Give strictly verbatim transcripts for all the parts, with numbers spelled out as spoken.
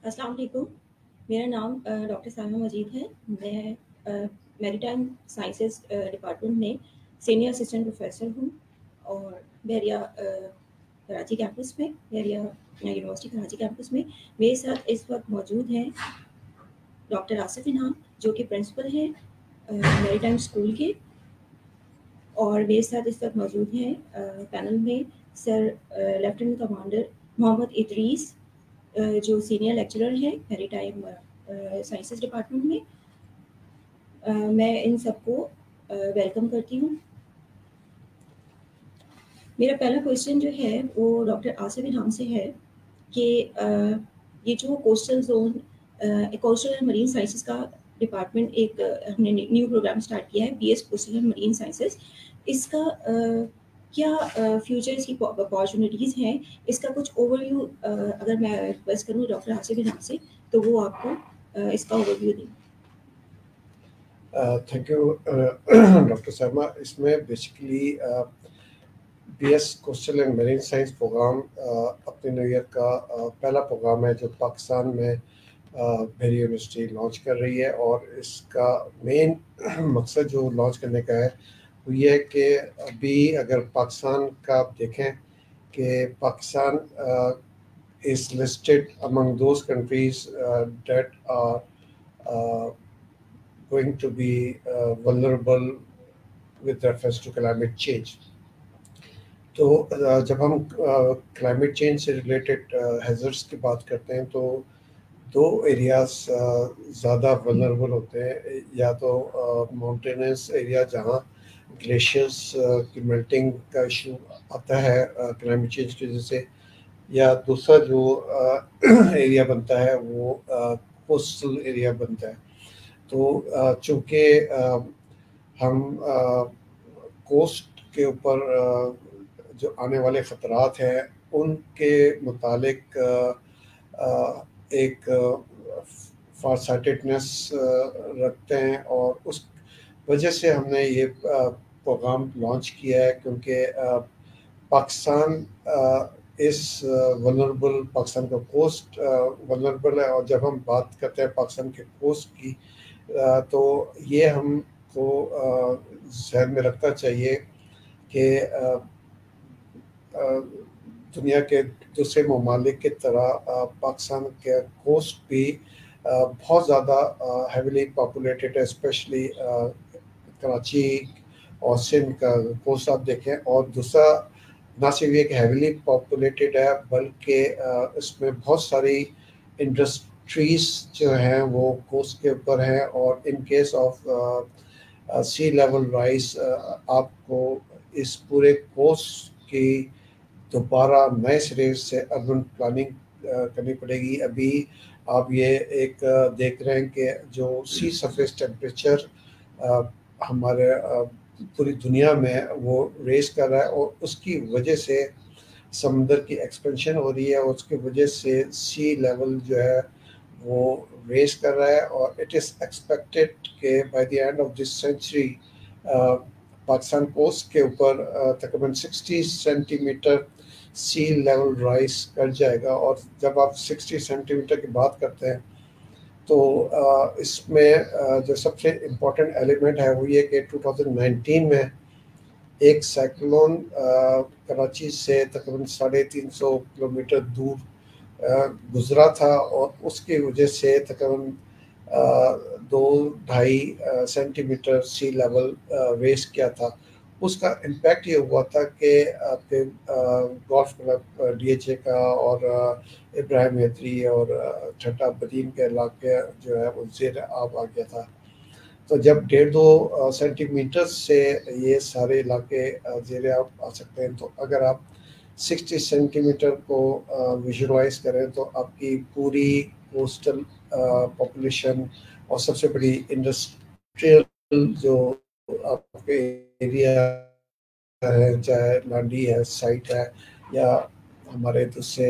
السلام علیکم. میرا نام ڈاکٹر سائمہ مجید ہے. میں میری ٹائم سائنسز ڈپارٹمنٹ میں سینئر اسسٹنٹ پروفیسر ہوں اور بحریہ کراچی کیمپس میں بحریہ یونیورسٹی کراچی کیمپس میں میرے ساتھ اس وقت موجود ہیں ڈاکٹر آصف انعام جو کہ پرنسپل ہیں میری ٹائم اسکول کے، اور میرے ساتھ اس وقت موجود ہیں پینل میں sir lieutenant commander Muhammad Idrees جو سینئر لیکچرر ہیں میری ٹائم سائنسز ڈپارٹمنٹ میں. میں ان سب کو ویلکم کرتی ہوں. میرا پہلا کویشچن جو ہے وہ ڈاکٹر آصف انعام سے ہے کہ یہ جو coastal zone coastal and marine sciences کا ڈپارٹمنٹ ایک ہم نے نیو پروگرام اسٹارٹ کیا ہے B S coastal and marine sciences, اس کا کیا فیوچرس کی اپارچونیٹیز ہیں، اس کا کچھ اوور ویو اگر میں ریکویسٹ کروں ڈاکٹر آصف انعام سے تو وہ آپ کو اس کا اوور ویو دیں. Thank you doctor Saima. اس میں basically B S coastal and marine science programme اپنے نیو ایئر کا پہلا پروگرام ہے جو پاکستان میں بحریہ یونیورسٹی لانچ کر رہی ہے، اور اس کا مین مقصد جو لانچ کرنے کا ہے وہ یہ ہے کہ ابھی اگر پاکستان کا آپ دیکھیں کہ Pakistan is listed among those countries that are going to be uh, vulnerable with reference to climate change. تو جب ہم کلائمیٹ چینج سے ریلیٹڈ ہیزرس کی بات کرتے ہیں تو دو ایریاز زیادہ ولنریبل ہوتے ہیں، یا تو ماؤنٹینس ایریا جہاں گلیشیئرس کی میلٹنگ کا ایشو آتا ہے کلائمیٹ چینج کی وجہ سے، یا دوسرا جو ایریا بنتا ہے وہ کوسٹل ایریا بنتا ہے. تو چونکہ ہم کوسٹ کے اوپر جو آنے والے خطرات ہیں ان کے متعلق ایک فار سائٹڈنس رکھتے ہیں، اور اس وجہ سے ہم نے یہ پروگرام لانچ کیا ہے، کیونکہ پاکستان اس ولنریبل پاکستان کا کوسٹ ولنریبل ہے. اور جب ہم بات کرتے ہیں پاکستان کے کوسٹ کی تو یہ ہم کو ذہن میں رکھنا چاہیے کہ دنیا کے دوسرے ممالک کی طرح پاکستان کے کوسٹ بھی بہت زیادہ ہیویلی پاپولیٹڈ ہے، اسپیشلی کراچی اور سندھ کا کوسٹ آپ دیکھیں. اور دوسرا نہ صرف یہ کہ ہیویلی پاپولیٹڈ ہے بلکہ اس میں بہت ساری انڈسٹریز جو ہیں وہ کوسٹ کے اوپر ہیں، اور in case of sea level rise آپ کو اس پورے کوسٹ کی دوبارہ نئے سرے سے اربن پلاننگ کرنی پڑے گی. ابھی آپ یہ ایک دیکھ رہے ہیں کہ جو سی سرفیس ٹیمپریچر ہمارے پوری دنیا میں وہ ریز کر رہا ہے، اور اس کی وجہ سے سمندر کی ایکسپینشن ہو رہی ہے، اور اس کی وجہ سے سی لیول جو ہے وہ ریز کر رہا ہے. اور اٹ از ایکسپیکٹڈ کہ by the end of this century Pakistan coast کے اوپر تقریباً sixty centimetre sea level rise کر جائے گا. اور جب آپ سکسٹی سینٹی میٹر کی بات کرتے ہیں تو اس میں جو سب سے امپورٹنٹ ایلیمنٹ ہے وہ یہ کہ ٹو تھاؤزنڈ نائنٹین میں ایک سائیکلون کراچی سے تقریباً ساڑھے تین سو کلو میٹر دور گزرا تھا، اور اس کی وجہ سے تقریباً دو ڈھائی centimetre sea level rise کیا تھا. اس کا امپیکٹ یہ ہوا تھا کہ آپ کے golf club D H A کا اور ابراہیم حیدری اور ٹھٹا بدین کے علاقے جو ہے وہ زیر آب آ گیا تھا. تو جب ڈیڑھ دو سینٹی میٹر سے یہ سارے علاقے زیر آب آ سکتے ہیں، تو اگر آپ سکسٹی سینٹی میٹر کو ویژولائز کریں تو آپ کی پوری کوسٹل پاپولیشن اور سب سے بڑی انڈسٹریل جو آپ کے ایریا ہے، چاہے لانڈی ہے، سائٹ ہے، یا ہمارے دوسرے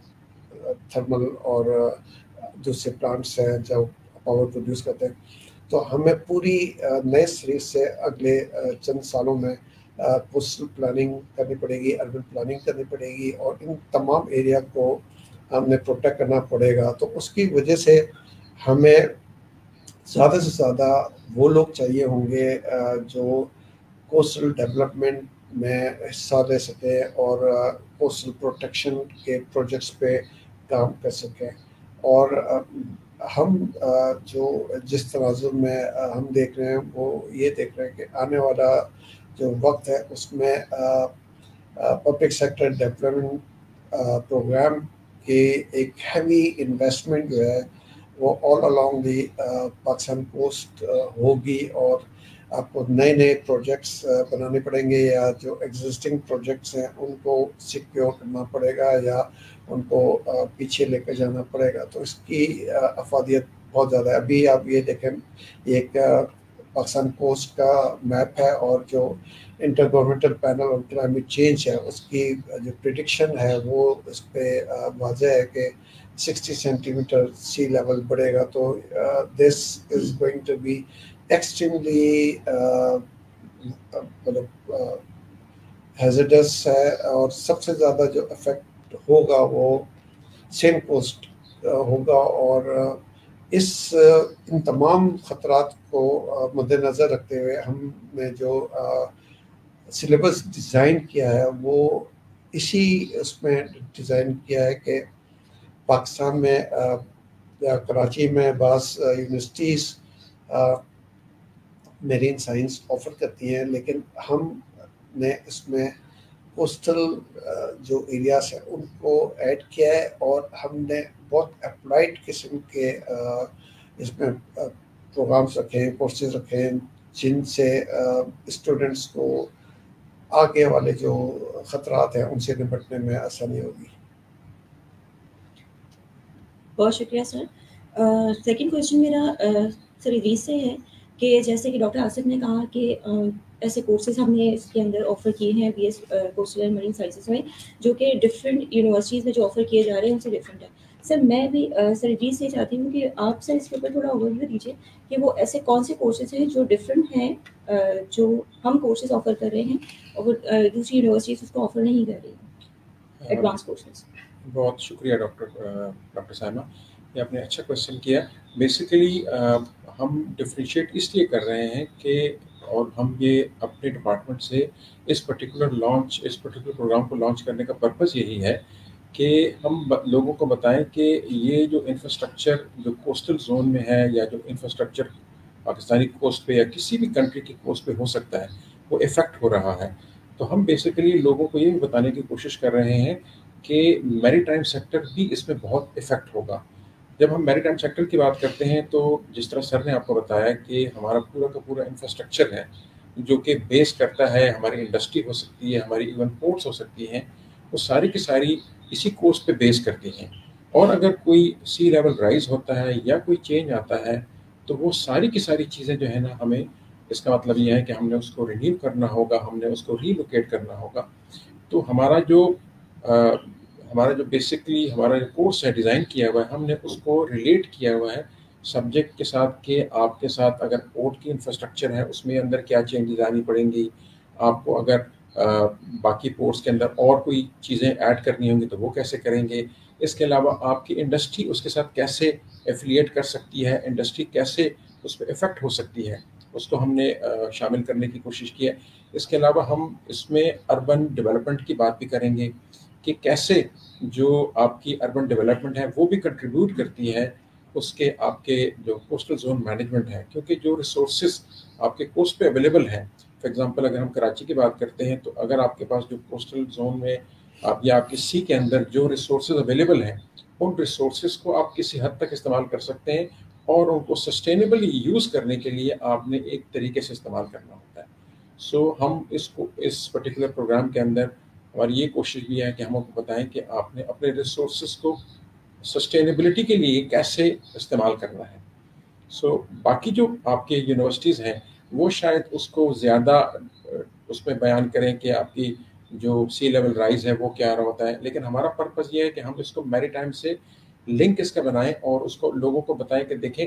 تھرمل اور دوسرے پلانٹس ہیں جو پاور پروڈیوس کرتے ہیں، تو ہمیں پوری نئے سرے سے اگلے چند سالوں میں کوسٹل پلاننگ کرنی پڑے گی، اربن پلاننگ کرنی پڑے گی، اور ان تمام ایریا کو ہم نے پروٹیکٹ کرنا پڑے گا. تو اس کی وجہ سے ہمیں زیادہ سے زیادہ وہ لوگ چاہیے ہوں گے جو کوسٹل ڈیولپمنٹ میں حصہ لے سکیں اور کوسٹل پروٹیکشن کے پروجیکٹس پہ کام کر سکیں. اور ہم جو جس تناظر میں ہم دیکھ رہے ہیں وہ یہ دیکھ رہے ہیں کہ آنے والا جو وقت ہے اس میں پبلک سیکٹر ڈیولپمنٹ پروگرام کی ایک ہیوی انویسٹمنٹ جو ہے وہ all along the Pakistan coast ہوگی. اور آپ کو نئے نئے پروجیکٹس بنانے پڑیں گے یا جو ایگزسٹنگ پروجیکٹس ہیں ان کو سیکیور کرنا پڑے گا یا ان کو پیچھے لے کے جانا پڑے گا. تو اس کی افادیت بہت زیادہ ہے. ابھی آپ یہ دیکھیں یہ ایک پاکستان کوسٹ کا میپ ہے اور جو intergovernmental panel on climate change ہے اس کی جو پریڈکشن ہے وہ اس پہ واضح ہے کہ sixty centimetre sea level بڑھے گا. تو this is going to be extremely مطلب ہیزرڈس ہے. اور سب سے زیادہ جو افیکٹ ہوگا وہ سینڈ کوسٹ ہوگا. اور اس ان تمام خطرات کو مد نظر رکھتے ہوئے ہم نے جو سلیبس ڈیزائن کیا ہے وہ اسی اس میں ڈیزائن کیا ہے کہ پاکستان میں یا کراچی میں بعض یونیورسٹیز میرین سائنس آفر کرتی ہیں لیکن ہم نے اس میں کوسٹل جو ایریاز ہیں ان کو ایڈ کیا ہے اور ہم نے بہت اپلائڈ قسم کے اس میں پروگرامس رکھے ہیں, کورسز رکھے ہیں جن سے اسٹوڈنٹس کو آگے والے جو خطرات ہیں ان سے نپٹنے میں آسانی ہوگی. بہت شکریہ سر. سیکنڈ کویشچن میرا سر ادریس سے ہے کہ جیسے کہ ڈاکٹر آصف نے کہا کہ ایسے کورسز ہم نے اس کے اندر آفر کیے ہیں B S coastal and marine sciences میں جو کہ ڈفرینٹ یونیورسٹیز میں جو آفر کیے جا رہے ہیں ان سے ڈفرینٹ ہے. سر میں بھی سر ادریس سے چاہتی ہوں کہ آپ سر اس کے اوپر تھوڑا اوور ویو دیجیے کہ وہ ایسے کون سے کورسز ہیں جو ڈفرینٹ ہیں جو ہم کورسز آفر کر رہے ہیں اور دوسری یونیورسٹیز اس کو آفر نہیں کر رہی ہیں ایڈوانس کورسز. بہت شکریہ ڈاکٹر ڈاکٹر سائمہ, یہ آپ نے اچھا کویشچن کیا. بیسیکلی ہم ڈفرینشیٹ اس لیے کر رہے ہیں کہ اور ہم یہ اپنے ڈپارٹمنٹ سے اس پرٹیکولر لانچ اس پرٹیکولر پروگرام کو لانچ کرنے کا پرپز یہی ہے کہ ہم لوگوں کو بتائیں کہ یہ جو انفراسٹرکچر جو کوسٹل زون میں ہے یا جو انفراسٹرکچر پاکستانی کوسٹ پہ یا کسی بھی کنٹری کی کوسٹ پہ ہو سکتا ہے وہ افیکٹ ہو رہا ہے. تو ہم بیسیکلی لوگوں کو یہ بتانے کی کوشش کر رہے ہیں کہ میری ٹائم سیکٹر بھی اس میں بہت افیکٹ ہوگا. جب ہم میری ٹائم سیکٹر کی بات کرتے ہیں تو جس طرح سر نے آپ کو بتایا کہ ہمارا پورا کا پورا انفراسٹرکچر ہے جو کہ بیس کرتا ہے, ہماری انڈسٹری ہو سکتی ہے, ہماری ایون پورٹس ہو سکتی ہیں, وہ ساری کی ساری اسی کوسٹ پہ بیس کرتی ہیں. اور اگر کوئی سی لیول رائز ہوتا ہے یا کوئی چینج آتا ہے تو وہ ساری کی ساری چیزیں جو ہے نا ہمیں اس کا مطلب یہ ہے کہ ہم نے اس کو رینیو کرنا ہوگا, ہم نے اس کو ری لوکیٹ کرنا ہوگا. تو ہمارا جو آ, ہمارا جو بیسکلی ہمارا جو کورس ہے ڈیزائن کیا ہوا ہے ہم نے اس کو ریلیٹ کیا ہوا ہے سبجیکٹ کے ساتھ کہ آپ کے ساتھ اگر پورٹ کی انفراسٹرکچر ہے اس میں اندر کیا چینجز آنی پڑیں گی, آپ کو اگر آ, باقی پورٹس کے اندر اور کوئی چیزیں ایڈ کرنی ہوں گی تو وہ کیسے کریں گے. اس کے علاوہ آپ کی انڈسٹری اس کے ساتھ کیسے ایفیلیٹ کر سکتی ہے, انڈسٹری کیسے اس پہ افیکٹ ہو سکتی ہے, اس کو ہم نے شامل کرنے کی کوشش کی ہے. اس کے علاوہ ہم اس میں اربن ڈیولپمنٹ کی بات بھی کریں گے کہ کیسے جو آپ کی اربن ڈیولپمنٹ ہے وہ بھی کنٹریبیوٹ کرتی ہے اس کے آپ کے جو کوسٹل زون مینجمنٹ ہے, کیونکہ جو ریسورسز آپ کے کوسٹ پہ اویلیبل ہیں. فار ایگزامپل اگر ہم کراچی کی بات کرتے ہیں تو اگر آپ کے پاس جو کوسٹل زون میں آپ یا آپ کی سی کے اندر جو ریسورسز اویلیبل ہیں ان ریسورسز کو آپ کسی حد تک استعمال کر سکتے ہیں اور ان کو سسٹینیبلی یوز کرنے کے لیے آپ نے ایک طریقے سے استعمال کرنا ہوتا ہے. سو so, ہم اس کو اس پرٹیکولر پروگرام کے اندر ہماری یہ کوشش بھی ہے کہ ہم کو بتائیں کہ آپ نے اپنے ریسورسز کو سسٹینیبلٹی کے لیے کیسے استعمال کرنا ہے. سو so, باقی جو آپ کے یونیورسٹیز ہیں وہ شاید اس کو زیادہ اس میں بیان کریں کہ آپ کی جو سی لیول رائز ہے وہ کیا رہا ہوتا ہے, لیکن ہمارا پرپز یہ ہے کہ ہم اس کو میری ٹائم سے لنک اس کا بنائیں اور اس کو لوگوں کو بتائیں کہ دیکھیں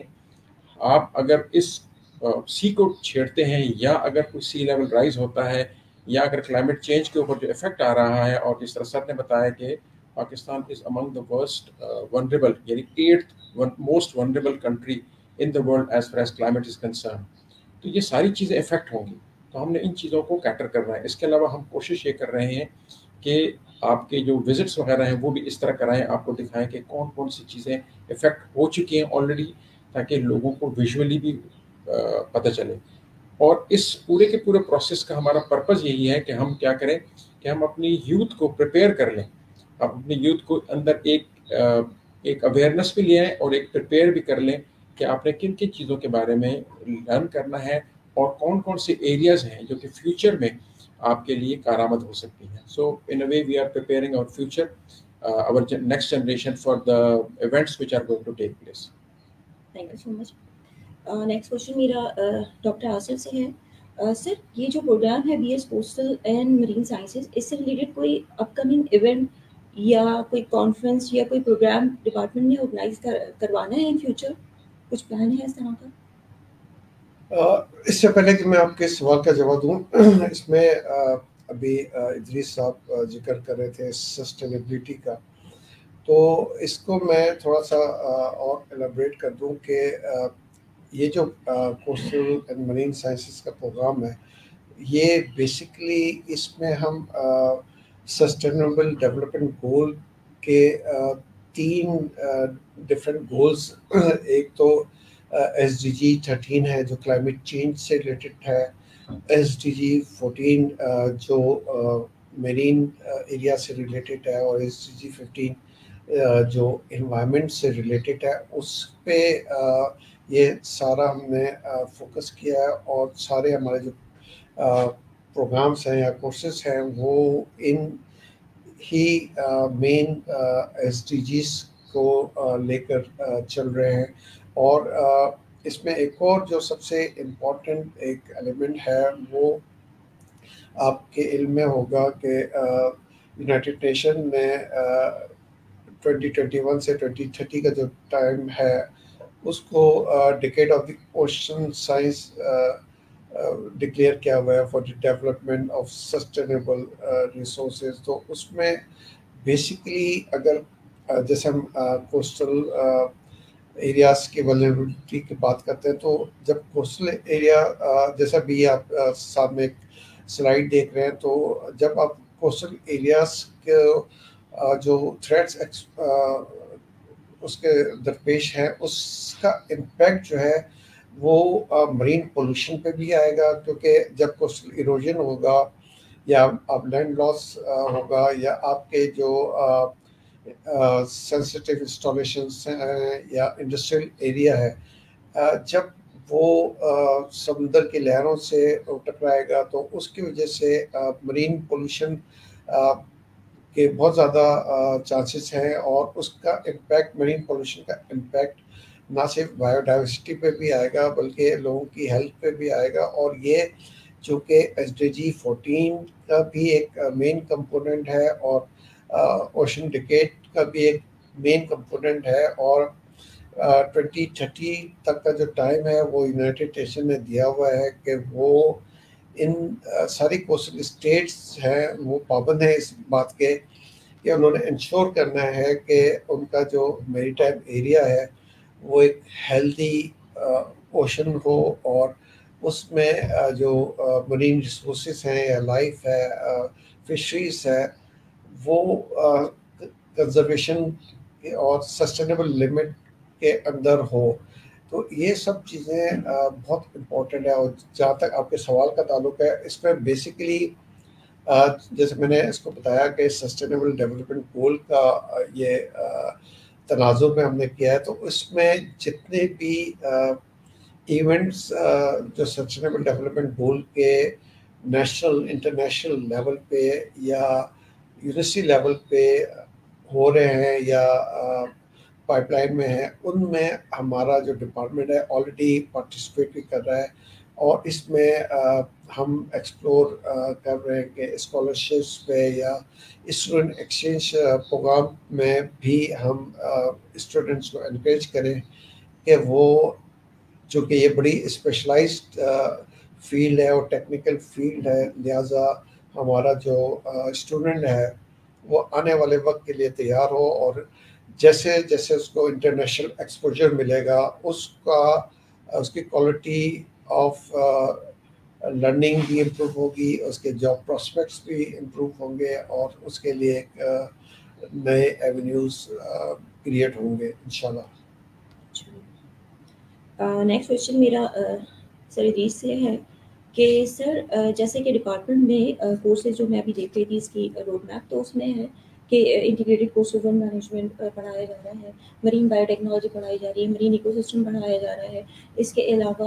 آپ اگر اس سی کو چھیڑتے ہیں یا اگر کوئی سی لیول رائز ہوتا ہے یا اگر کلائمیٹ چینج کے اوپر جو افیکٹ آ رہا ہے, اور جس طرح سر نے بتایا کہ Pakistan is among the worst vulnerable یعنی eighth most vulnerable country in the world as far as climate is concern. تو یہ ساری چیزیں افیکٹ ہوں گی, تو ہم نے ان چیزوں کو کیٹر کرنا ہے. اس کے علاوہ ہم کوشش یہ کر رہے ہیں کہ آپ کے جو وزٹس وغیرہ ہیں وہ بھی اس طرح کرائیں, آپ کو دکھائیں کہ کون کون سی چیزیں افیکٹ ہو چکی ہیں آلریڈی, تاکہ لوگوں کو ویژولی بھی پتہ چلے. اور اس پورے کے پورے پروسیس کا ہمارا پرپز یہی ہے کہ ہم کیا کریں کہ ہم اپنی یوتھ کو پریپیئر کر لیں, اپنی یوتھ کو اندر ایک ایک اویئرنیس بھی لے آئیں اور ایک پریپیئر بھی کر لیں کہ آپ نے کن کن چیزوں کے بارے میں لرن کرنا ہے اور کون کون سے ایریاز ہیں جو کہ فیوچر میں آپ کے لیے کارآمد ہو سکتی ہیں. So in a way we are preparing our future, our next generation for the events which are going to take place. Thank you so much. Next question میرا ڈاکٹر آصف سے ہے. سر یہ جو پروگرام ہے B S coastal and marine sciences, اس سے related کوئی اپ coming event یا کوئی کانفرنس یا کوئی پروگرام ڈپارٹمنٹ نے آرگنائز کروانا ہے ان فیوچر, کچھ پلان ہے اس طرح کا؟ اس سے پہلے کہ میں آپ کے سوال کا جواب دوں, اس میں ابھی ادریس صاحب ذکر کر رہے تھے سسٹینیبلٹی کا, تو اس کو میں تھوڑا سا اور ایلیبریٹ کر دوں کہ یہ جو کوسٹل اینڈ مرین سائنسز کا پروگرام ہے, یہ بیسکلی اس میں ہم سسٹینیبل ڈیولپمنٹ گول کے تین ڈفرینٹ گولز, ایک تو ایس ڈی جی تھرٹین ہے جو کلائمیٹ چینج سے ریلیٹڈ ہے, ایس ڈی جی فورٹین جو میرین ایریا سے ریلیٹڈ ہے, اور ایس ڈی جی ففٹین جو انوائرمنٹ سے ریلیٹڈ ہے. اس پہ یہ سارا ہم نے فوکس کیا ہے, اور سارے ہمارے جو پروگرامس ہیں یا کورسز ہیں وہ ان ہی مین ایس ڈی جیز کو لے کر چل رہے ہیں. اور اس میں ایک اور جو سب سے امپورٹنٹ ایک ایلیمنٹ ہے وہ آپ کے علم میں ہوگا کہ یونائٹڈ نیشن میں ٹوینٹی ٹوینٹی ون سے ٹوینٹی تھرٹی کا جو ٹائم ہے اس کو decade of the ocean science declare کیا ہوا ہے for the development of sustainable resources. تو اس میں بیسکلی اگر جیسے ہم کوسٹل ایریاز کی ولنریبلٹی کی بات کرتے ہیں, تو جب کوسٹل ایریا جیسا بھی آپ ساتھ میں ایک سلائڈ دیکھ رہے ہیں, تو جب آپ کوسٹل ایریاز کے جو تھریٹس اس کے درپیش ہیں, اس کا امپیکٹ جو ہے وہ مرین پولوشن پہ بھی آئے گا, کیونکہ جب کوسٹل ایروژن ہوگا یا آپ لینڈ لاس ہوگا یا آپ کے جو سینسٹیو انسٹالیشنس ہیں یا انڈسٹریل ایریا ہے, جب وہ سمندر کی لہروں سے ٹکرائے گا تو اس کی وجہ سے مرین پولوشن کے بہت زیادہ چانسز ہیں, اور اس کا امپیکٹ مرین پولوشن کا امپیکٹ نہ صرف بایو ڈائیورسٹی پہ بھی آئے گا بلکہ لوگوں کی ہیلتھ پہ بھی آئے گا. اور یہ چونکہ ایس ڈی جی فورٹین کا بھی ایک مین کمپوننٹ ہے اور اوشن ڈیکیڈ کا بھی ایک مین کمپوننٹ ہے, اور ٹوینٹی تھرٹی تک کا جو ٹائم ہے وہ یونائٹڈ نیشن نے دیا ہوا ہے کہ وہ ان ساری کوسٹل اسٹیٹس ہیں وہ پابند ہیں اس بات کے کہ انہوں نے انشور کرنا ہے کہ ان کا جو میری ٹائم ایریا ہے وہ ایک ہیلدی اوشن ہو, اور اس میں جو مرین ریسورسز ہیں یا لائف ہے, فشریز ہے, وہ کنزرویشن اور سسٹینیبل لمٹ کے اندر ہو. تو یہ سب چیزیں بہت امپورٹنٹ ہیں. اور جہاں تک آپ کے سوال کا تعلق ہے, اس میں بیسیکلی جیسے میں نے اس کو بتایا کہ سسٹینیبل ڈیولپمنٹ گول کا یہ تناظر میں ہم نے کیا ہے, تو اس میں جتنے بھی ایونٹس جو سسٹینیبل ڈیولپمنٹ گول کے نیشنل انٹرنیشنل لیول پہ یا یونیورسٹی لیول پہ ہو رہے ہیں یا پائپ لائن میں ہیں, ان میں ہمارا جو ڈپارٹمنٹ ہے آلریڈی پارٹیسپیٹ بھی کر رہا ہے. اور اس میں ہم ایکسپلور کر رہے ہیں کہ اسکالرشپس پہ یا اسٹوڈنٹ ایکسچینج پروگرام میں بھی ہم اسٹوڈنٹس کو انکریج کریں کہ وہ, چونکہ یہ بڑی اسپیشلائزڈ فیلڈ ہے اور ٹیکنیکل فیلڈ ہے, لہٰذا ہمارا جو اسٹوڈنٹ ہے وہ آنے والے وقت کے لیے تیار ہو، اور جیسے جیسے اس کو انٹرنیشنل ایکسپوجر ملے گا اس کا اس کی کوالٹی آف لرننگ بھی امپروو ہوگی، اس کے جاب پراسپیکٹس بھی امپروو ہوں گے، اور اس کے لیے ایک نئے ایونیوز کریٹ ہوں گے انشاءاللہ۔ نیکسٹ کویشچن میرا سر ادریس سے ہے کہ سر جیسے کہ ڈپارٹمنٹ میں کورسز جو میں ابھی دیکھ رہی تھی اس کی روڈ میپ، تو اس میں ہے کہ انٹیگریٹڈ کورسز آن مینجمنٹ پڑھایا جا رہا ہے، مرین بایو ٹیکنالوجی پڑھائی جا رہی ہے، مرین ایکو سسٹم پڑھایا جا رہا ہے، اس کے علاوہ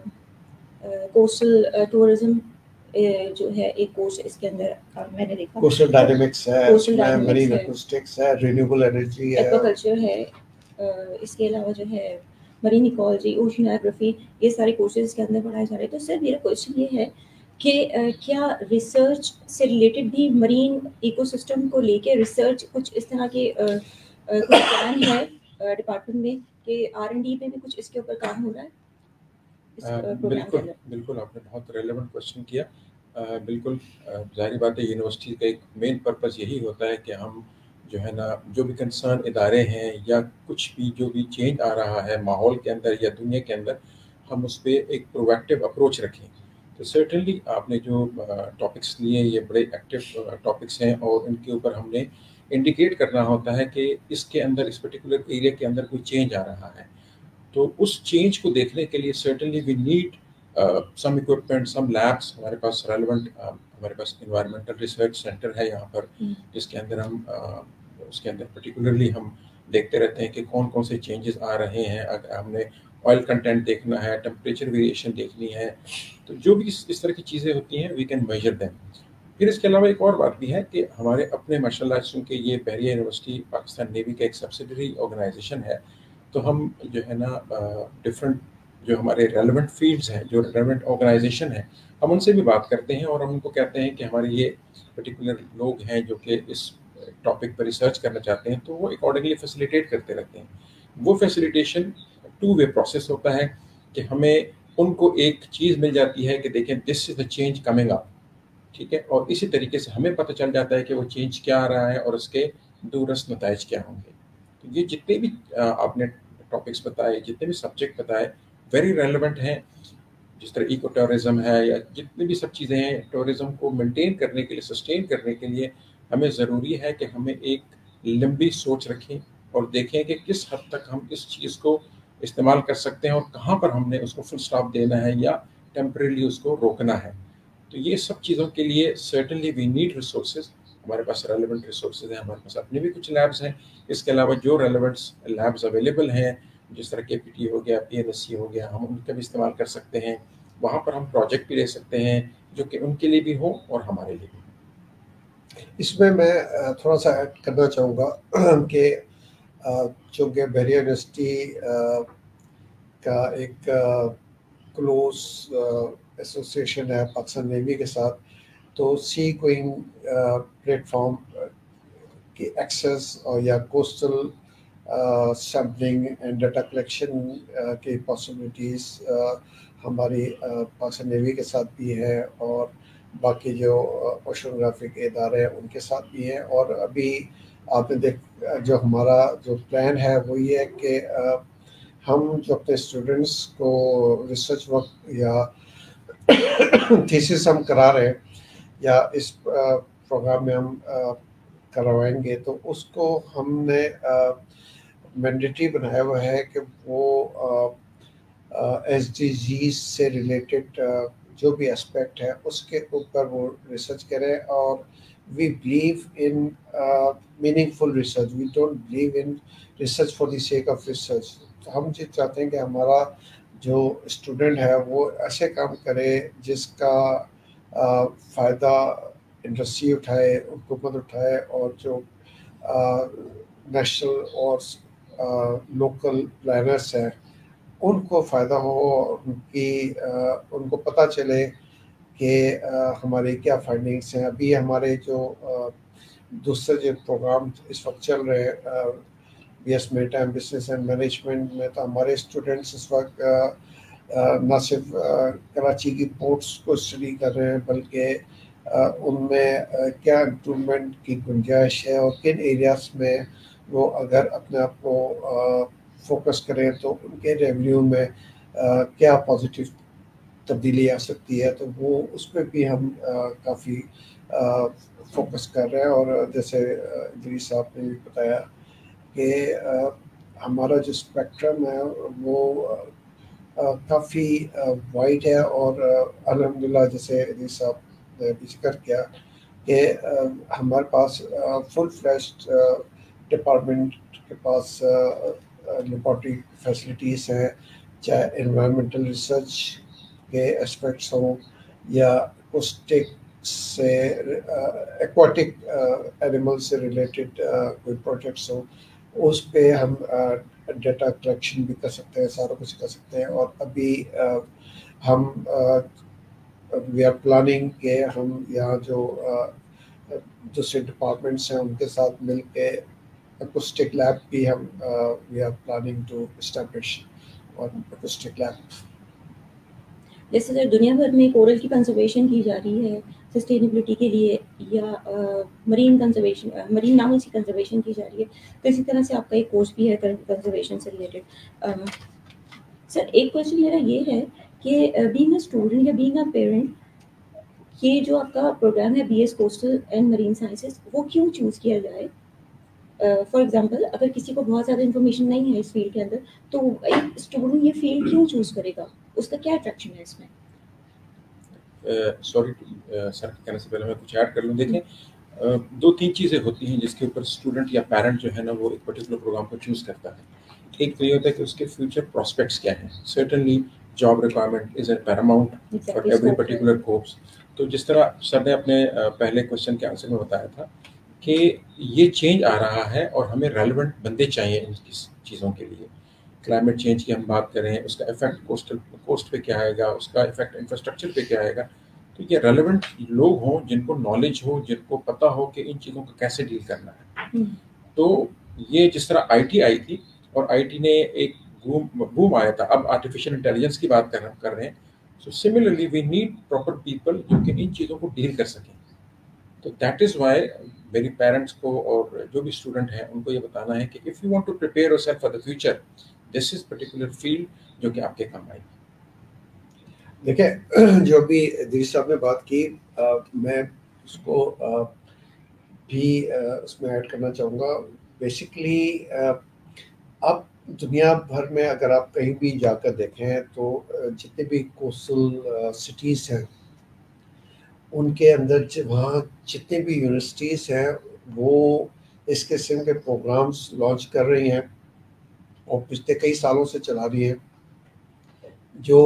کوسٹل ٹورزم جو ہے ایک کورس اس کے اندر میں نے دیکھا، کوسٹل ڈائنامکس ہے، کوسٹل میں ڈائنامکس مرین ہے، ایکوسٹکس ہے، رینیوبل انرجی ہے، ایکوا کلچر ہے، اس کے علاوہ جو ہے مرین ایکالوجی، اوشنوگرافی، یہ سارے کورسز اس کے اندر پڑھائے جا رہے ہیں۔ تو سر میرا کویشچن یہ ہے کہ کیا ریسرچ سے ریلیٹڈ بھی مرین ایکو سسٹم کو لے کے ریسرچ کچھ اس طرح کے کچھ پلان ہے ڈپارٹمنٹ میں کہ آر این ڈی میں بھی کچھ اس کے اوپر کام ہو رہا ہے اس پروگرام کے بالکل اندر؟ بالکل آپ نے بہت ریلیونٹ کویشچن کیا۔ بالکل ظاہری بات ہے یونیورسٹی کا ایک مین پرپز یہی ہوتا ہے کہ ہم جو ہے نا جو بھی کنسرن ادارے ہیں یا کچھ بھی جو بھی چینج آ رہا ہے ماحول کے اندر یا دنیا کے اندر، ہم اس پہ ایک پرویکٹیو اپروچ رکھیں۔ تو سرٹنلی آپ نے جو ٹاپکس لیے یہ بڑے ایکٹیو ٹاپکس ہیں، اور ان کے اوپر ہم نے انڈیکیٹ کرنا ہوتا ہے کہ اس کے اندر اس پرٹیکولر ایریا کے اندر کوئی چینج آ رہا ہے۔ تو اس چینج کو دیکھنے کے لیے certainly we need some equipment, some labs. ہمارے پاس ریلیونٹ ہمارے پاس انوائرمنٹل ریسرچ سینٹر ہے یہاں پر، جس کے اندر ہم اس کے اندر پرٹیکولرلی ہم دیکھتے رہتے ہیں کہ کون کون سے چینجز آ رہے ہیں۔ اگر ہم نے آئل کنٹینٹ دیکھنا ہے، ٹمپریچر ویریشن دیکھنی ہے، تو جو بھی اس اس طرح کی چیزیں ہوتی ہیں وی کین میجر دیم۔ پھر اس کے علاوہ ایک اور بات بھی ہے کہ ہمارے اپنے ماشاء اللہ چونکہ یہ بحریہ یونیورسٹی پاکستان نیوی کا ایک سبسڈری آرگنائزیشن ہے، تو ہم جو ہے نا ڈفرینٹ جو ہمارے ریلیونٹ فیلڈز ہیں، جو ریلیونٹ آرگنائزیشن ہیں، ہم ان سے بھی بات کرتے ہیں، اور ہم ان کو کہتے ہیں کہ ہمارے یہ پرٹیکولر لوگ ہیں جو کہ اس ٹاپک پر ریسرچ کرنا چاہتے ہیں، تو وہ اکارڈنگلی فیسیلیٹیٹ کرتے رہتے ہیں۔ وہ فیسیلیٹیشن ٹو وے پروسیس ہوتا ہے کہ ہمیں ان کو ایک چیز مل جاتی ہے کہ دیکھیں دس از دا چینج کمنگ اپ، ٹھیک ہے، اور اسی طریقے سے ہمیں پتہ چل جاتا ہے کہ وہ چینج کیا آ رہا ہے اور اس کے دورس نتائج کیا ہوں گے۔ تو یہ جتنے بھی آپ نے ٹاپکس بتائے، جتنے بھی سبجیکٹ بتائے، ویری ریلیونٹ ہیں۔ جس طرح ایکو ٹورزم ہے یا جتنی بھی سب چیزیں ہیں، ٹورزم کو مینٹین کرنے کے لیے، سسٹین کرنے کے لیے ہمیں ضروری ہے کہ ہمیں ایک لمبی سوچ رکھیں اور دیکھیں کہ کس حد تک ہم اس چیز کو استعمال کر سکتے ہیں اور کہاں پر ہم نے اس کو فل سٹاپ دینا ہے یا ٹیمپریلی اس کو روکنا ہے۔ تو یہ سب چیزوں کے لیے سرٹنلی وی نیڈ ریسورسز۔ ہمارے پاس ریلیونٹ ریسورسز ہیں، ہمارے پاس اپنے بھی کچھ لیبس ہیں، اس کے علاوہ جو ریلیونٹ لیبس اویلیبل ہیں جس طرح کے پی ٹی ہو گیا، پی این ایس سی ہو گیا، ہم ان کا بھی استعمال کر سکتے ہیں۔ وہاں پر ہم پروجیکٹ بھی لے سکتے ہیں جو کہ ان کے لیے بھی ہوں اور ہمارے لیے بھی۔ اس میں میں تھوڑا سا ایڈ کرنا چاہوں گا کہ چونکہ بحریہ یونیورسٹی کا ایک کلوز ایسوسیشن ہے پاکستان نیوی کے ساتھ، تو سی کوئنگ پلیٹ فارم کی ایکسیس اور یا coastal sampling and data collection کی پاسبلٹیز ہماری پاکستان نیوی کے ساتھ بھی ہے، اور باقی جو اوشنوگرافی کے ادارے ہیں ان کے ساتھ بھی ہیں۔ اور ابھی آپ نے دیکھ جو ہمارا جو پلان ہے وہ یہ ہے کہ ہم جو اپنے اسٹوڈنٹس کو ریسرچ ورک یا تھیسس ہم کرا رہے ہیں یا اس پروگرام میں ہم کروائیں گے، تو اس کو ہم نے مینڈیٹری بنایا ہوا ہے کہ وہ ایس ڈی جیز سے ریلیٹڈ جو بھی اسپیکٹ ہے اس کے اوپر وہ ریسرچ کریں۔ اور we believe in meaningful research, we don't believe in research for the sake of research. تو ہم یہ چاہتے ہیں کہ ہمارا جو اسٹوڈنٹ ہے وہ ایسے کام کرے جس کا فائدہ انڈسٹری اٹھائے، حکومت اٹھائے، اور جو نیشنل اور لوکل پلانرس ہیں ان کو فائدہ ہو، ان کی ان کو پتہ چلے کہ ہمارے کیا فائنڈنگس ہیں۔ ابھی ہمارے جو دوسرے جو پروگرام اس وقت چل رہے ہیں B S meta business and management میں، تو ہمارے اسٹوڈنٹس اس وقت نہ صرف کراچی کی پورٹس کو اسٹڈی کر رہے ہیں بلکہ ان میں کیا امپرومنٹ کی گنجائش ہے اور کن ایریاز میں وہ اگر اپنے آپ کو فوکس کریں تو ان کے ریونیو میں کیا پازیٹیو تبدیلی آ سکتی ہے. تو وہ اس پہ بھی ہم کافی فوکس کر رہے ہیں. اور جیسے ادریس صاحب نے بھی بتایا کہ ہمارا جو اسپیکٹرم ہے وہ کافی وائڈ ہے اور الحمدللہ جیسے ادریس صاحب نے بھی ذکر کیا کہ ہمارے پاس فل فلیشڈ ڈپارٹمنٹ کے پاس لیبارٹری فیسلٹیز ہیں, چاہے انوائرمنٹل ریسرچ کے اسپیکٹس ہوں یا اکوسٹک سے ایکواٹک اینیمل سے ریلیٹڈ کوئی پروجیکٹس ہوں, اس پہ ہم ڈیٹا کلیکشن بھی کر سکتے ہیں, سارا کچھ کر سکتے ہیں. اور ابھی ہم وی آر پلاننگ کہ ہم یہاں جو دوسرے ڈپارٹمنٹس ہیں ان کے ساتھ مل کے اکوسٹک لیب بھی ہم we are planning to establish اور اکوسٹک لیب. جیسے سر دنیا بھر میں کورل کی کنزرویشن کی جا رہی ہے سسٹینیبلٹی کے لیے یا مرین کنزرویشن مرین ناموں کی کنزرویشن کی جا رہی ہے, تو اسی طرح سے آپ کا ایک کورس بھی ہے کنزرویشن سے ریلیٹڈ. سر ایک کویشچن میرا یہ ہے کہ بینگ اے اسٹوڈنٹ یا بینگ اے پیرنٹ, یہ جو آپ کا پروگرام ہے B S coastal and marine sciences, وہ کیوں چوز کیا جائے؟ فار ایگزامپل اگر کسی کو بہت زیادہ انفارمیشن نہیں ہے اس فیلڈ کے اندر, تو ایک اسٹوڈنٹ یہ فیلڈ کیوں چوز کرے گا, اس کا کیا اٹریکشن ہے اس میں؟ سوری سر کہنے سے پہلے میں کچھ ایڈ کر لوں. دیکھیں دو تین چیزیں ہوتی ہیں جس کے اوپر اسٹوڈنٹ یا پیرنٹ جو ہے نا وہ ایک پرٹیکولر پروگرام کو چوز کرتا ہے. ایک تو یہ ہوتا ہے کہ اس کے فیوچر پراسپیکٹس کیا ہیں. Certainly job requirement is a paramount for every particular course. تو جس طرح سر نے اپنے پہلے کوشچن کے آنسر میں بتایا تھا کہ یہ چینج آ رہا ہے اور ہمیں ریلیونٹ بندے چاہیے ان چیزوں کے لیے. کلائمیٹ چینج کی ہم بات کریں, اس کا افیکٹ کوسٹل کوسٹ پہ کیا آئے گا, اس کا افیکٹ انفراسٹرکچر پہ کیا آئے گا. تو یہ ریلیونٹ لوگ ہوں جن کو نالج ہو, جن کو پتہ ہو کہ ان چیزوں کو کیسے ڈیل کرنا ہے. تو یہ جس طرح آئی ٹی آئی تھی اور آئی ٹی نے ایک بوم آیا تھا, اب آرٹیفیشیل انٹیلیجنس کی بات کر رہے ہیں. So similarly we need proper people جو کہ ان چیزوں کو ڈیل کر سکیں. تو دیٹ از وائی میری پیرنٹس کو اور جو بھی اسٹوڈنٹ ہیں ان کو یہ بتانا ہے کہ if you want to prepare yourself for the future, this is particular field جو کہ آپ کے کام آئے گی. دیکھیں جو بھی ادریس صاحب نے بات کی, میں اس کو بھی اس میں ایڈ کرنا چاہوں گا. بیسیکلی اب دنیا بھر میں اگر آپ کہیں بھی جا کر دیکھیں تو جتنے بھی کوسٹل سٹیز ہیں ان کے اندر وہاں جتنے بھی یونیورسٹیز ہیں وہ اس قسم کے پروگرامز لانچ کر رہی ہیں اور پچھلے کئی سالوں سے چلا رہی ہیں, جو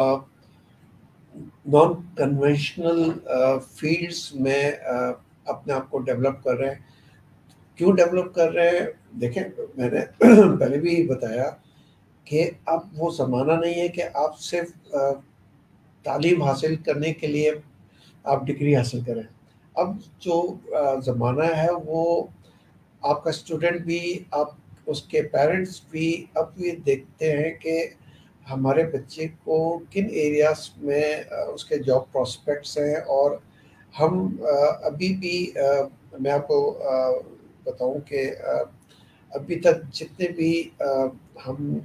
نان کنونشنل فیلڈس میں اپنے آپ کو ڈیولپ کر رہے ہیں. کیوں ڈیولپ کر رہے ہیں؟ دیکھیں میں نے پہلے بھی بتایا کہ اب وہ زمانہ نہیں ہے کہ آپ صرف تعلیم حاصل کرنے کے لیے آپ ڈگری حاصل کریں. اب جو زمانہ ہے وہ آپ کا اسٹوڈنٹ بھی, آپ اس کے پیرنٹس بھی اب یہ دیکھتے ہیں کہ ہمارے بچے کو کن ایریاز میں اس کے جاب پراسپیکٹس ہیں. اور ہم ابھی بھی میں آپ کو بتاؤں کہ ابھی تک جتنے بھی ہم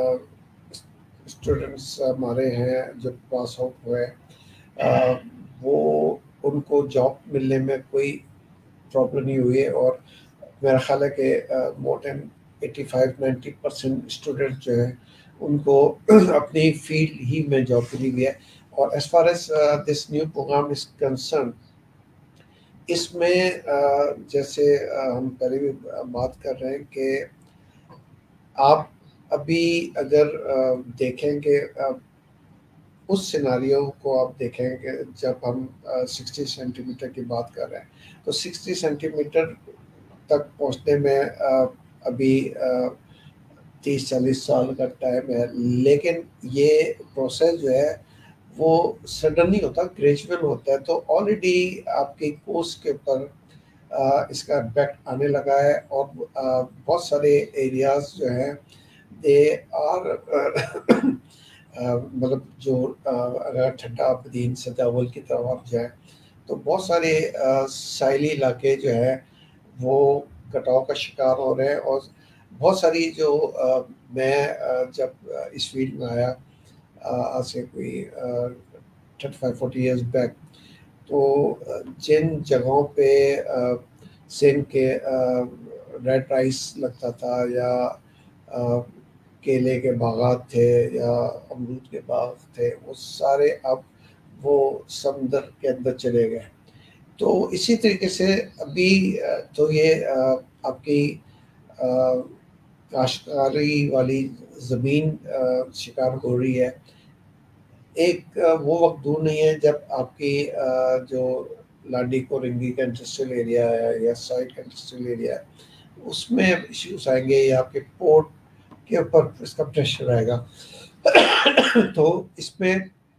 اسٹوڈنٹس ہمارے ہیں جو پاس آؤٹ ہوئے, وہ ان کو جاب ملنے میں کوئی پرابلم نہیں ہوئی ہے. اور میرا خیال ہے کہ more than eighty five ninety percent student جو ہیں ان کو اپنی فیلڈ ہی میں جاب ملی ہوئی ہے. اور as far as this new programme is concern, اس میں جیسے ہم پہلے بھی بات کر رہے ہیں کہ آپ ابھی اگر دیکھیں کہ اس سیناریو کو آپ دیکھیں کہ جب ہم سکسٹی سینٹی میٹر کی بات کر رہے ہیں تو سکسٹی سینٹی میٹر تک پہنچنے میں ابھی تیس چالیس سال کا ٹائم ہے. لیکن یہ پروسیس جو ہے وہ سڈن نہیں ہوتا, گریجول ہوتا ہے. تو آلریڈی آپ کی کورس کے اوپر اس کا امپیکٹ آنے لگا ہے. اور بہت سارے ایریاز جو ہیں دے آر مطلب جو اگر ٹھنڈا بدین سداول کی طرف آپ جائیں تو بہت سارے ساحلی علاقے جو ہے وہ کٹاؤ کا شکار ہو رہے ہیں. اور بہت ساری جو میں جب اس فیلڈ میں آیا آج سے کوئی thirty five forty years back, تو جن جگہوں پہ سندھ کے ریڈ رائس لگتا تھا یا کیلے کے باغات تھے یا امرود کے باغ تھے, وہ سارے اب وہ سمندر کے اندر چلے گئے. تو اسی طریقے سے ابھی تو یہ آپ کی کاشتکاری والی زمین شکار ہو رہی ہے. ایک وہ وقت دور نہیں ہے جب آپ کی جو لاڈی کورنگی کا انڈسٹریل ایریا ہے یا سائٹ کا انڈسٹریل ایریا ہے, اس میں ایشوز آئیں گے یا آپ کے پورٹ کے اوپر اس کا پریشر آئے گا. تو اس میں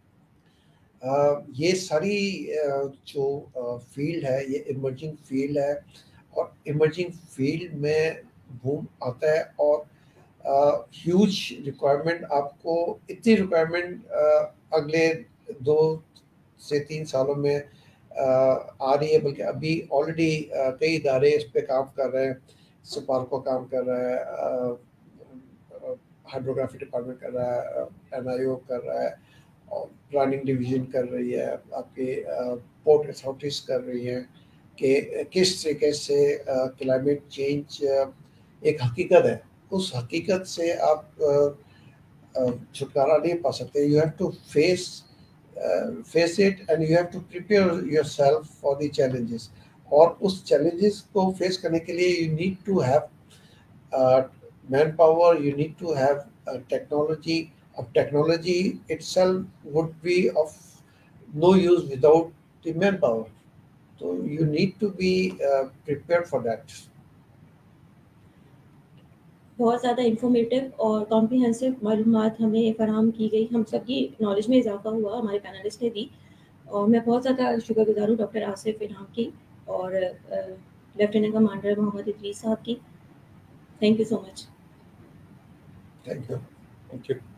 یہ ساری جو فیلڈ ہے یہ ایمرجنگ فیلڈ ہے, اور ایمرجنگ فیلڈ میں بوم آتا ہے, اور ہیوج ریکوائرمنٹ آپ کو اتنی ریکوائرمنٹ اگلے دو سے تین سالوں میں آ رہی ہے, بلکہ ابھی آلریڈی کئی ادارے اس پہ کام کر رہے ہیں. سپارکو کام کر رہا ہے, ہائیڈروگرافی ڈپارٹمنٹ کر رہا ہے, این آئی او کر رہا ہے, اور پلاننگ ڈویژن کر رہی ہے, آپ کے پورٹ اتھارٹیز کر رہی ہیں کہ کس طریقے سے کلائمیٹ چینج ایک حقیقت ہے, اس حقیقت سے آپ چھٹکارا نہیں پا سکتے. You have to face face it and you have to prepare yourself for the challenges. اور اس چیلنجز کو فیس کرنے کے لیے you need to have manpower, you need to have uh, technology. Of technology itself would be of no use without the manpower. So you need to be uh, prepared for that. بہت زیادہ informative اور comprehensive معلومات ہمیں فراہم کی گئی, ہم سب کی نالج میں اضافہ ہوا, ہمارے پینلسٹ نے دی, اور میں بہت زیادہ شکر گزار ہوں ڈاکٹر آصف انعام کی اور لیفٹیننٹ کمانڈر محمد ادریس صاحب کی. Thank you so much. Thank you. Thank you.